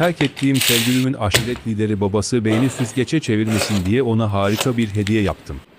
Terk ettiğim sevgilimin aşiret lideri babası beyni süzgece çevirmesin diye ona harika bir hediye yaptım.